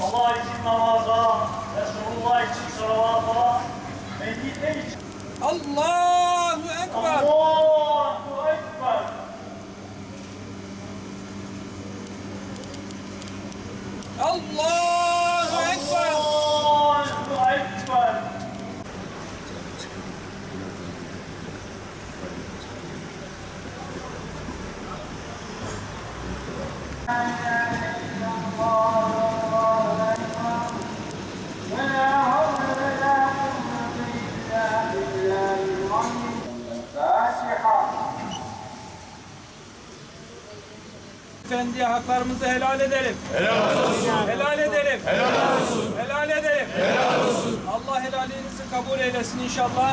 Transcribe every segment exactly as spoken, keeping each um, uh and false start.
Allah için namaza, Resulullah için salavata, meyyitler için. Allahu Ekber. Allahu Ekber. Allahu Ekber. Allahu Ekber. Efendiye haklarımızı helal edelim. Helal olsun. Helal edelim. Helal olsun. Helal edelim. Helal olsun. Allah helalinizi kabul eylesin inşallah.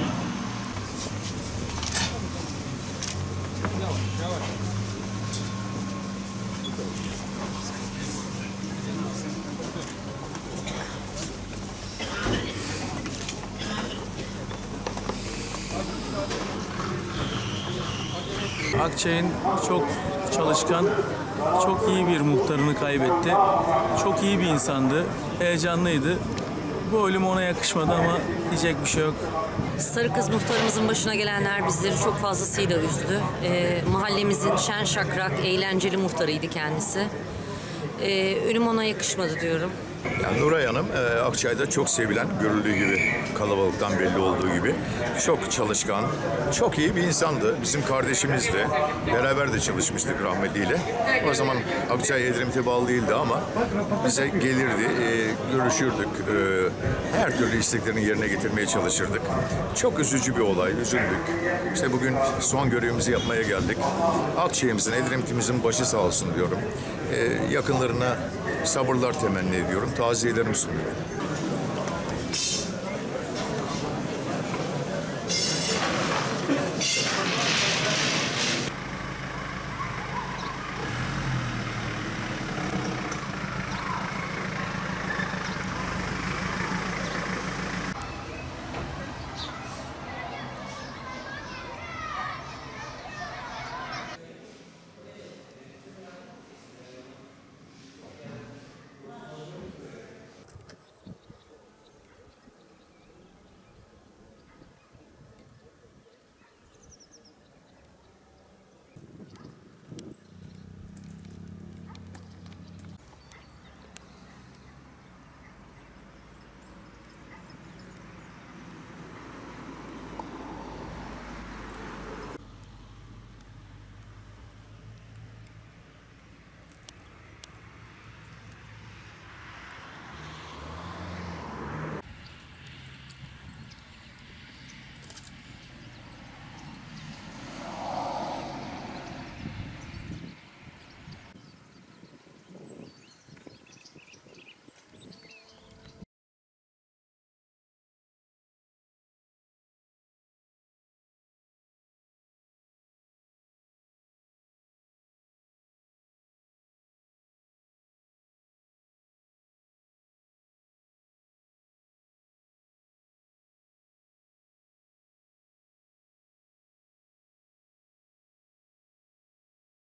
Akçay'ın çok çalışkan, çok iyi bir muhtarını kaybetti. Çok iyi bir insandı, heyecanlıydı. Bu ölüm ona yakışmadı ama diyecek bir şey yok. Sarıkız muhtarımızın başına gelenler bizleri çok fazlasıyla üzdü. Ee, mahallemizin şen şakrak, eğlenceli muhtarıydı kendisi. Ee, ölüm ona yakışmadı diyorum. Yani Nuray Hanım e, Akçay'da çok sevilen, görüldüğü gibi, kalabalıktan belli olduğu gibi çok çalışkan, çok iyi bir insandı. Bizim kardeşimizdi. Beraber de çalışmıştık rahmetliyle. O zaman Akçay Edremit'e bağlı değildi ama bize gelirdi, e, görüşürdük. E, her türlü isteklerini yerine getirmeye çalışırdık. Çok üzücü bir olay, üzüldük. İşte bugün son görevimizi yapmaya geldik. Akçay'ımızın, Edremit'imizin başı sağ olsun diyorum. E, yakınlarına sabırlar temenni ediyorum. Taziyelerimi sunuyorum.